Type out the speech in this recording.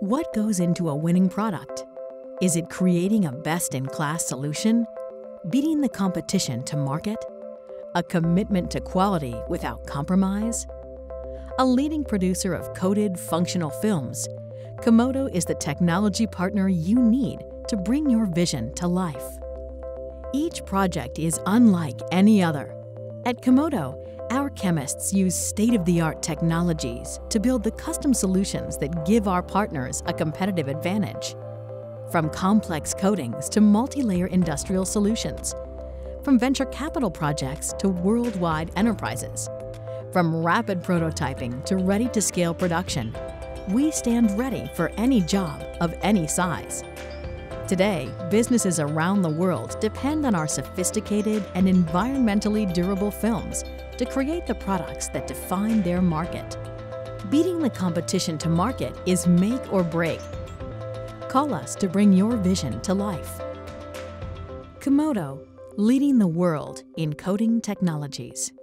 What goes into a winning product? Is it creating a best-in-class solution? Beating the competition to market? A commitment to quality without compromise? A leading producer of coated, functional films, Komodo is the technology partner you need to bring your vision to life. Each project is unlike any other. At Komodo, our chemists use state-of-the-art technologies to build the custom solutions that give our partners a competitive advantage. From complex coatings to multi-layer industrial solutions, from venture capital projects to worldwide enterprises, from rapid prototyping to ready-to-scale production, we stand ready for any job of any size. Today, businesses around the world depend on our sophisticated and environmentally durable films to create the products that define their market. Beating the competition to market is make or break. Call us to bring your vision to life. Komodo, leading the world in coating technologies.